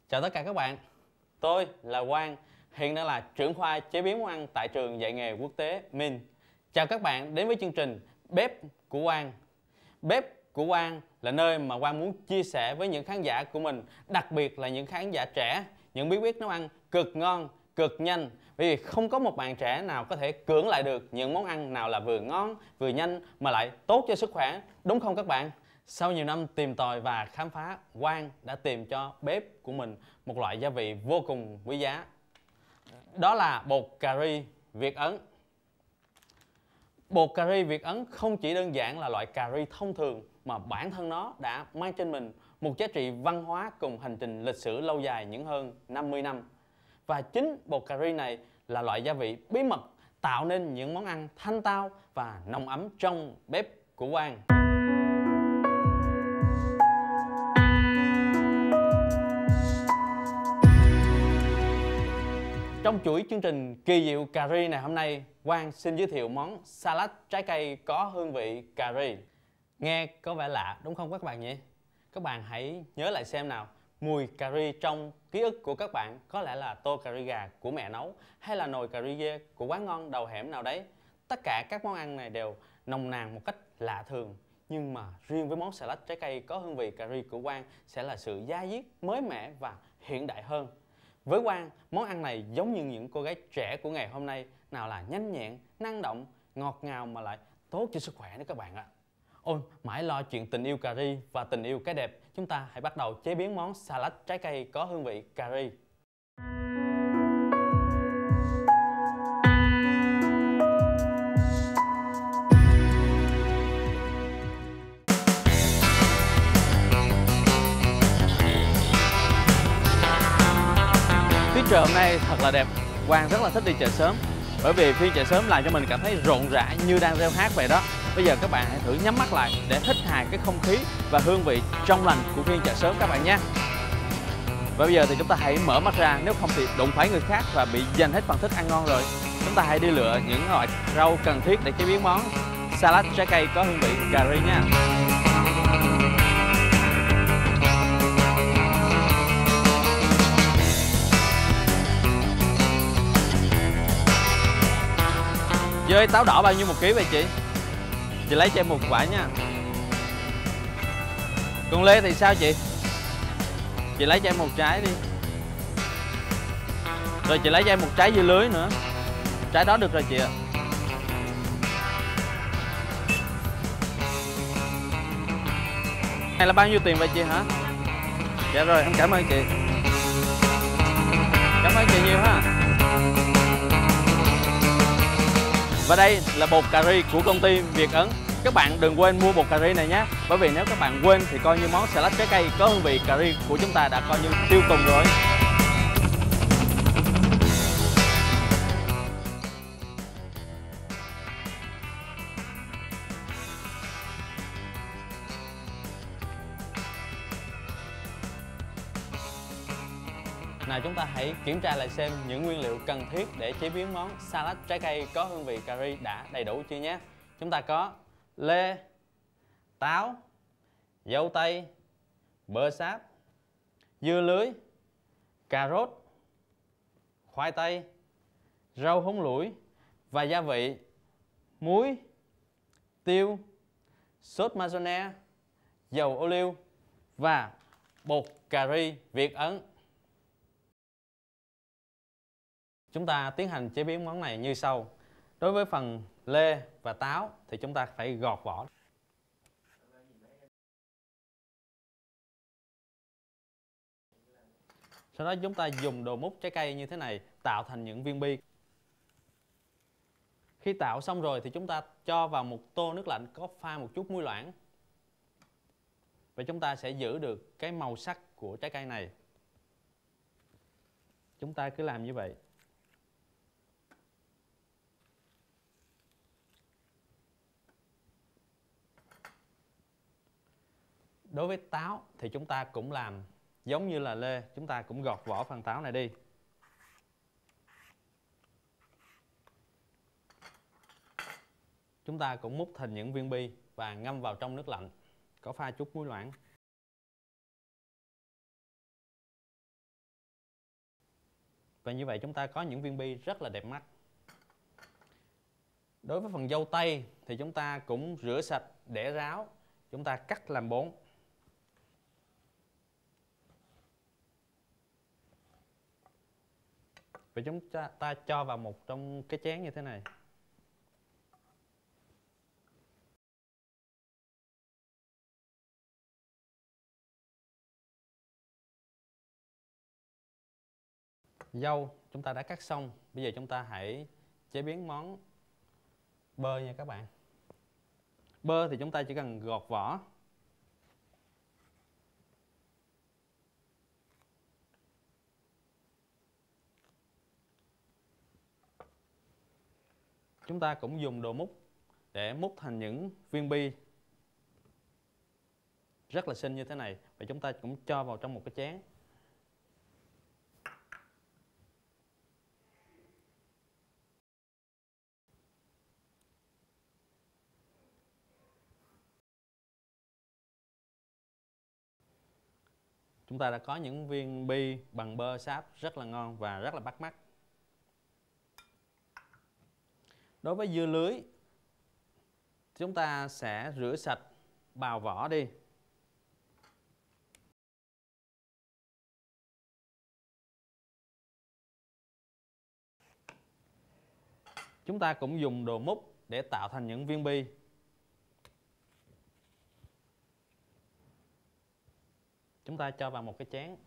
Chào tất cả các bạn, tôi là Quang, hiện đang là trưởng khoa chế biến món ăn tại trường dạy nghề quốc tế Min. Chào các bạn đến với chương trình Bếp của Quang. Bếp của Quang là nơi mà Quang muốn chia sẻ với những khán giả của mình, đặc biệt là những khán giả trẻ, những bí quyết nấu ăn cực ngon, cực nhanh. Bởi vì không có một bạn trẻ nào có thể cưỡng lại được những món ăn nào là vừa ngon, vừa nhanh mà lại tốt cho sức khỏe, đúng không các bạn? Sau nhiều năm tìm tòi và khám phá, Quang đã tìm cho bếp của mình một loại gia vị vô cùng quý giá. Đó là bột cà ri Việt Ấn. Bột cà ri Việt Ấn không chỉ đơn giản là loại cà ri thông thường mà bản thân nó đã mang trên mình một giá trị văn hóa cùng hành trình lịch sử lâu dài những hơn 50 năm. Và chính bột cà ri này là loại gia vị bí mật tạo nên những món ăn thanh tao và nồng ấm trong bếp của Quang. Trong chuỗi chương trình kỳ diệu cà ri này hôm nay, Quang xin giới thiệu món salad trái cây có hương vị cà ri. Nghe có vẻ lạ đúng không các bạn nhỉ? Các bạn hãy nhớ lại xem nào, mùi cà ri trong ký ức của các bạn có lẽ là tô cà ri gà của mẹ nấu hay là nồi cà ri dê của quán ngon đầu hẻm nào đấy. Tất cả các món ăn này đều nồng nàn một cách lạ thường. Nhưng mà riêng với món salad trái cây có hương vị cà ri của Quang sẽ là sự da diết, mới mẻ và hiện đại hơn. Với Quang, món ăn này giống như những cô gái trẻ của ngày hôm nay, nào là nhanh nhẹn, năng động, ngọt ngào mà lại tốt cho sức khỏe nữa các bạn ạ. Ôi, mãi lo chuyện tình yêu cà ri và tình yêu cái đẹp, chúng ta hãy bắt đầu chế biến món salad trái cây có hương vị cà ri. Tiết trời hôm nay thật là đẹp. Quang rất là thích đi chợ sớm, bởi vì phiên chợ sớm làm cho mình cảm thấy rộn rã như đang reo hát vậy đó. Bây giờ các bạn hãy thử nhắm mắt lại để hít hà cái không khí và hương vị trong lành của phiên chợ sớm các bạn nhé. Và bây giờ thì chúng ta hãy mở mắt ra, nếu không thì đụng phải người khác và bị giành hết phần thức ăn ngon rồi. Chúng ta hãy đi lựa những loại rau cần thiết để chế biến món salad trái cây có hương vị cà ri nha. Chị ơi, táo đỏ bao nhiêu một ký vậy chị? Chị lấy cho em một quả nha. Còn lê thì sao chị? Chị lấy cho em một trái đi. Rồi chị lấy cho em một trái dưa lưới nữa. Trái đó được rồi chị ạ. Này là bao nhiêu tiền vậy chị hả? Dạ rồi, em cảm ơn chị. Cảm ơn chị nhiều ha. Và đây là bột cà ri của công ty Việt Ấn. Các bạn đừng quên mua bột cà ri này nhé. Bởi vì nếu các bạn quên thì coi như món salad trái cây có hương vị cà ri của chúng ta đã coi như tiêu tùng rồi. Nào chúng ta hãy kiểm tra lại xem những nguyên liệu cần thiết để chế biến món salad trái cây có hương vị cà ri đã đầy đủ chưa nhé. Chúng ta có lê, táo, dâu tây, bơ sáp, dưa lưới, cà rốt, khoai tây, rau húng lủi và gia vị muối, tiêu, sốt mayonnaise, dầu ô liu và bột cà ri Việt Ấn. Chúng ta tiến hành chế biến món này như sau. Đối với phần lê và táo thì chúng ta phải gọt vỏ. Sau đó chúng ta dùng đồ múc trái cây như thế này tạo thành những viên bi. Khi tạo xong rồi thì chúng ta cho vào một tô nước lạnh có pha một chút muối loãng. Và chúng ta sẽ giữ được cái màu sắc của trái cây này. Chúng ta cứ làm như vậy. Đối với táo thì chúng ta cũng làm giống như là lê, chúng ta cũng gọt vỏ phần táo này đi. Chúng ta cũng múc thành những viên bi và ngâm vào trong nước lạnh, có pha chút muối loãng. Và như vậy chúng ta có những viên bi rất là đẹp mắt. Đối với phần dâu tây thì chúng ta cũng rửa sạch để ráo, chúng ta cắt làm 4. Và chúng ta cho vào một trong cái chén như thế này. Dâu chúng ta đã cắt xong, bây giờ chúng ta hãy chế biến món bơ nha các bạn. Bơ thì chúng ta chỉ cần gọt vỏ. Chúng ta cũng dùng đồ múc để múc thành những viên bi rất là xinh như thế này. Và chúng ta cũng cho vào trong một cái chén. Chúng ta đã có những viên bi bằng bơ sáp rất là ngon và rất là bắt mắt. Đối với dưa lưới, chúng ta sẽ rửa sạch, bào vỏ đi. Chúng ta cũng dùng đồ múc để tạo thành những viên bi. Chúng ta cho vào một cái chén.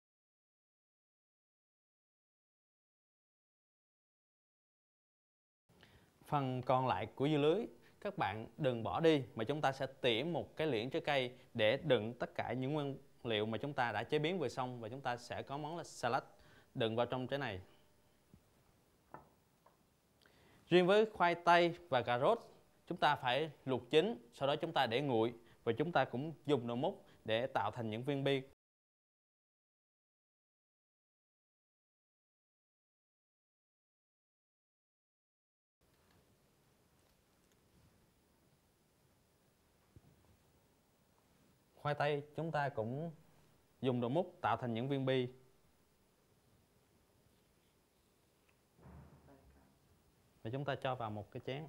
Phần còn lại của dưa lưới các bạn đừng bỏ đi, mà chúng ta sẽ tỉa một cái liễn trái cây để đựng tất cả những nguyên liệu mà chúng ta đã chế biến vừa xong, và chúng ta sẽ có món là salad đựng vào trong trái này. Riêng với khoai tây và cà rốt, chúng ta phải luộc chín, sau đó chúng ta để nguội, và chúng ta cũng dùng đồ múc để tạo thành những viên bi. Khoai tây chúng ta cũng dùng đồ múc tạo thành những viên bi. Và chúng ta cho vào một cái chén.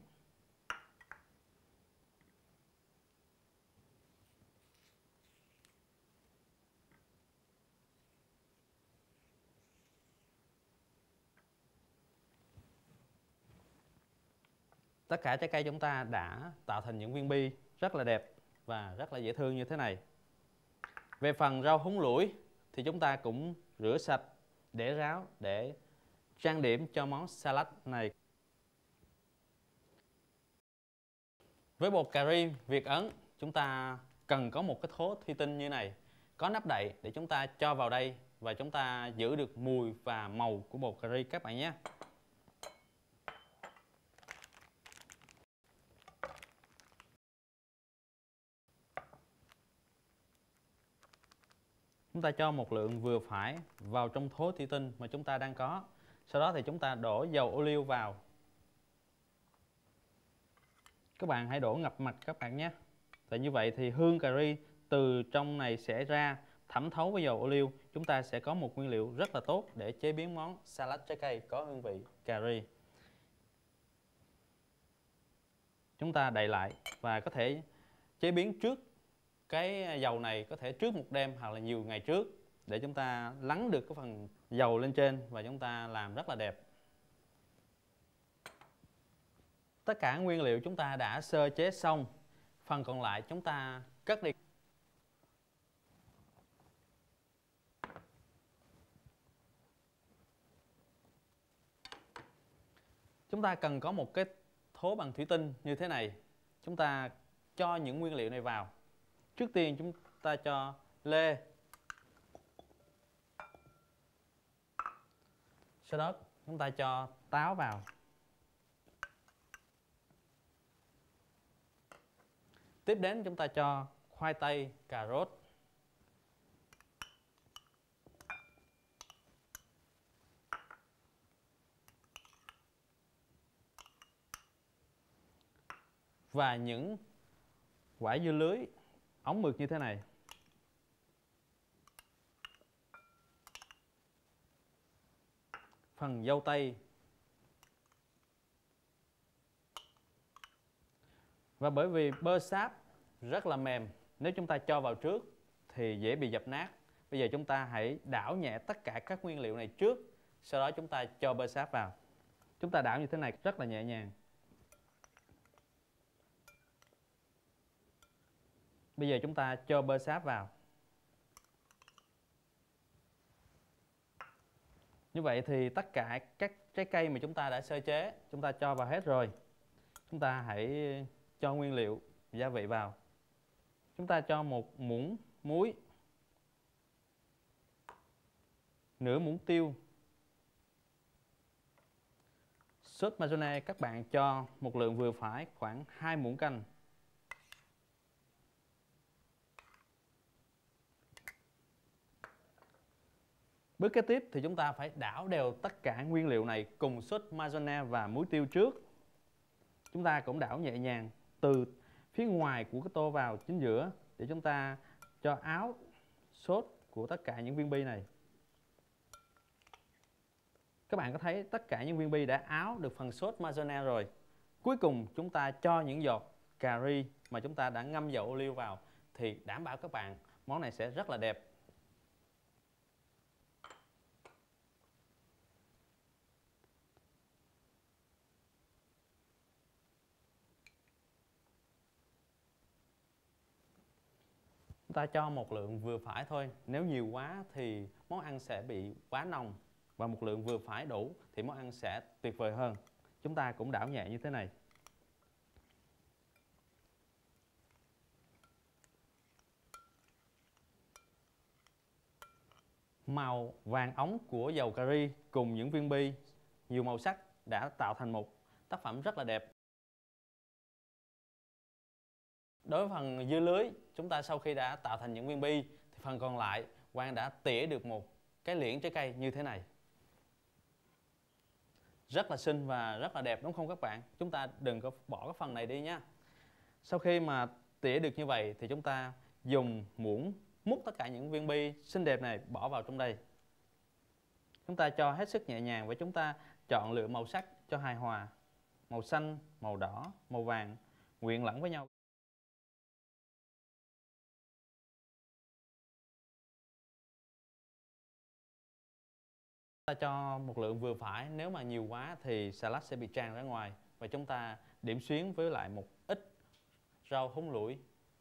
Tất cả trái cây chúng ta đã tạo thành những viên bi rất là đẹp và rất là dễ thương như thế này. Về phần rau húng lủi thì chúng ta cũng rửa sạch để ráo để trang điểm cho món salad này. Với bột cà ri Việt Ấn, chúng ta cần có một cái thố thủy tinh như này, có nắp đậy để chúng ta cho vào đây và chúng ta giữ được mùi và màu của bột cà ri các bạn nhé. Chúng ta cho một lượng vừa phải vào trong thố thủy tinh mà chúng ta đang có. Sau đó thì chúng ta đổ dầu ô liu vào. Các bạn hãy đổ ngập mặt các bạn nhé. Tại như vậy thì hương cà ri từ trong này sẽ ra, thẩm thấu với dầu ô liu. Chúng ta sẽ có một nguyên liệu rất là tốt để chế biến món salad trái cây có hương vị cà ri. Chúng ta đậy lại và có thể chế biến trước cái dầu này, có thể trước một đêm hoặc là nhiều ngày trước, để chúng ta lắng được cái phần dầu lên trên và chúng ta làm rất là đẹp. Tất cả nguyên liệu chúng ta đã sơ chế xong, phần còn lại chúng ta cất đi. Chúng ta cần có một cái thố bằng thủy tinh như thế này. Chúng ta cho những nguyên liệu này vào. Trước tiên chúng ta cho lê. Sau đó chúng ta cho táo vào. Tiếp đến chúng ta cho khoai tây, cà rốt. Và những quả dưa lưới ống mực như thế này. phần dâu tây. Và bởi vì bơ sáp rất là mềm, nếu chúng ta cho vào trước thì dễ bị dập nát. Bây giờ chúng ta hãy đảo nhẹ tất cả các nguyên liệu này trước, sau đó chúng ta cho bơ sáp vào. Chúng ta đảo như thế này rất là nhẹ nhàng. Bây giờ chúng ta cho bơ sáp vào. Như vậy thì tất cả các trái cây mà chúng ta đã sơ chế, chúng ta cho vào hết rồi. Chúng ta hãy cho nguyên liệu, gia vị vào. Chúng ta cho 1 muỗng muối, nửa muỗng tiêu. Sốt mayonnaise các bạn cho một lượng vừa phải, khoảng 2 muỗng canh. Bước kế tiếp thì chúng ta phải đảo đều tất cả nguyên liệu này cùng sốt mayonnaise và muối tiêu trước. Chúng ta cũng đảo nhẹ nhàng từ phía ngoài của cái tô vào chính giữa để chúng ta cho áo sốt của tất cả những viên bi này. Các bạn có thấy tất cả những viên bi đã áo được phần sốt mayonnaise rồi. Cuối cùng chúng ta cho những giọt cà ri mà chúng ta đã ngâm dầu ô liu vào thì đảm bảo các bạn món này sẽ rất là đẹp. Chúng ta cho một lượng vừa phải thôi, nếu nhiều quá thì món ăn sẽ bị quá nồng, và một lượng vừa phải đủ thì món ăn sẽ tuyệt vời hơn. Chúng ta cũng đảo nhẹ như thế này. Màu vàng óng của dầu cà ri cùng những viên bi nhiều màu sắc đã tạo thành một tác phẩm rất là đẹp. Đối với phần dưa lưới, chúng ta sau khi đã tạo thành những viên bi thì phần còn lại Quang đã tỉa được một cái liễn trái cây như thế này. Rất là xinh và rất là đẹp đúng không các bạn? Chúng ta đừng có bỏ cái phần này đi nhé. Sau khi mà tỉa được như vậy thì chúng ta dùng muỗng múc tất cả những viên bi xinh đẹp này bỏ vào trong đây. Chúng ta cho hết sức nhẹ nhàng và chúng ta chọn lựa màu sắc cho hài hòa. Màu xanh, màu đỏ, màu vàng quyện lẫn với nhau. Ta cho một lượng vừa phải, nếu mà nhiều quá thì salad sẽ bị tràn ra ngoài. Và chúng ta điểm xuyến với lại một ít rau húng lủi.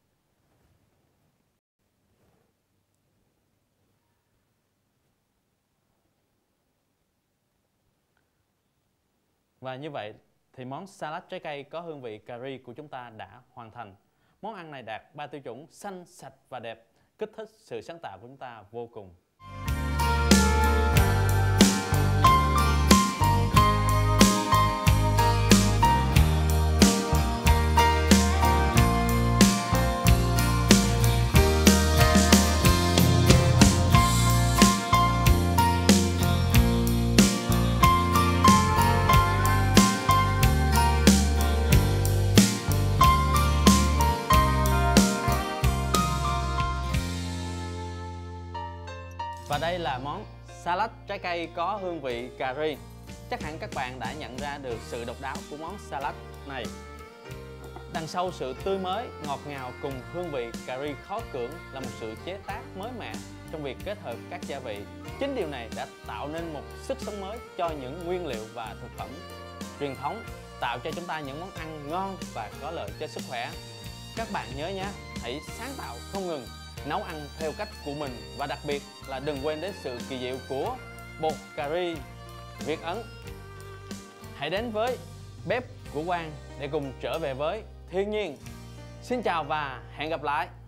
Và như vậy thì món salad trái cây có hương vị cà ri của chúng ta đã hoàn thành. Món ăn này đạt 3 tiêu chuẩn xanh, sạch và đẹp, kích thích sự sáng tạo của chúng ta vô cùng. Và đây là món salad trái cây có hương vị cà ri. Chắc hẳn các bạn đã nhận ra được sự độc đáo của món salad này. Đằng sau sự tươi mới, ngọt ngào cùng hương vị cà ri khó cưỡng là một sự chế tác mới mẻ trong việc kết hợp các gia vị. Chính điều này đã tạo nên một sức sống mới cho những nguyên liệu và thực phẩm truyền thống, tạo cho chúng ta những món ăn ngon và có lợi cho sức khỏe. Các bạn nhớ nhé, hãy sáng tạo không ngừng, nấu ăn theo cách của mình và đặc biệt là đừng quên đến sự kỳ diệu của bột cà ri Việt Ấn. Hãy đến với bếp của Quang để cùng trở về với thiên nhiên. Xin chào và hẹn gặp lại.